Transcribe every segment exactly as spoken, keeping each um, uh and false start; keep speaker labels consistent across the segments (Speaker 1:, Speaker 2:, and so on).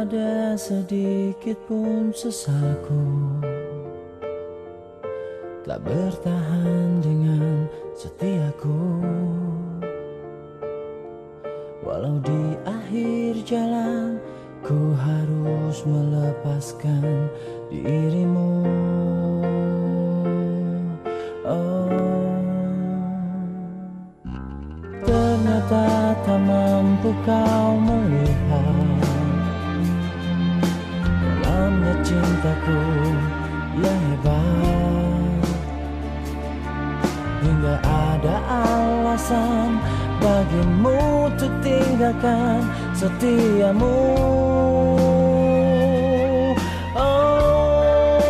Speaker 1: ada sedikit pun sesalku telah bertahan dengan setiaku. Walau di akhir jalan ku harus melepaskan dirimu. Oh, ternyata tak mampu kau melihat dalamnya cintaku yang hebat, hingga ada alasan bagimu untuk tinggalkan setiamu. Oh,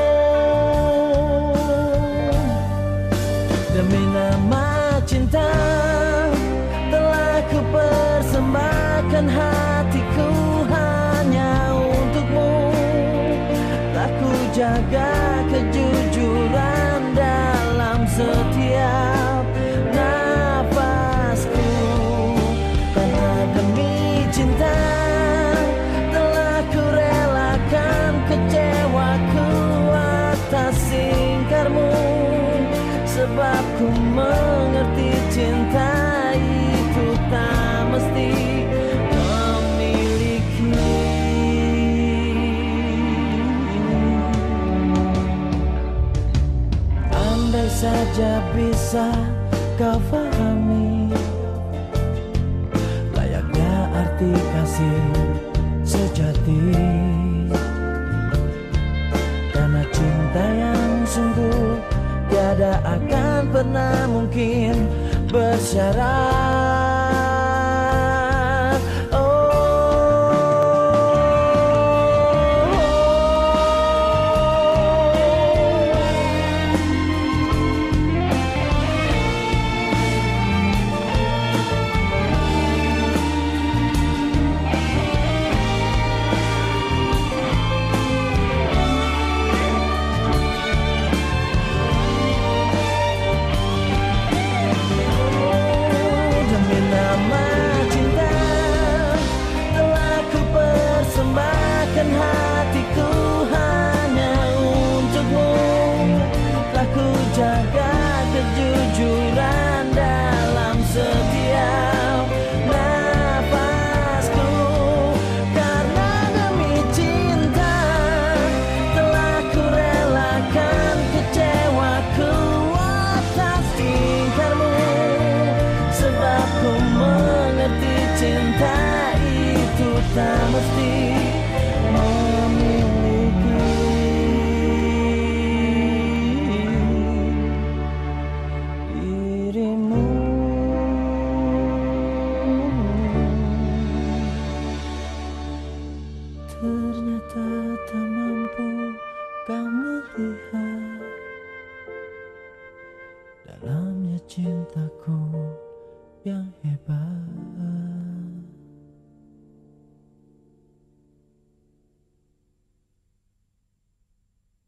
Speaker 1: demi nama cinta telah ku persembahkan hatiku hanya untukmu. Telah ku jaga kejujuran dalam setiap nafasku, karena demi cinta telah ku relakan kecewaku atas ingkarmu. Sebab ku mengerti cinta itu tak mesti memiliki. Andai saja bisa kau pahami layaknya arti kasih sejati, karena cinta yang sungguh tiada akan pernah mungkin bersyarat. Oh, hatiku hanya untukmu. Telah ku jaga kejujuran dalam setiap nafasku, karena demi cinta telah ku relakan kecewaku atas tingkarmu. Sebab ku mengerti cinta itu tak mesti memiliki. Dirimu ternyata tak mampu kau melihat dalamnya cintaku yang hebat.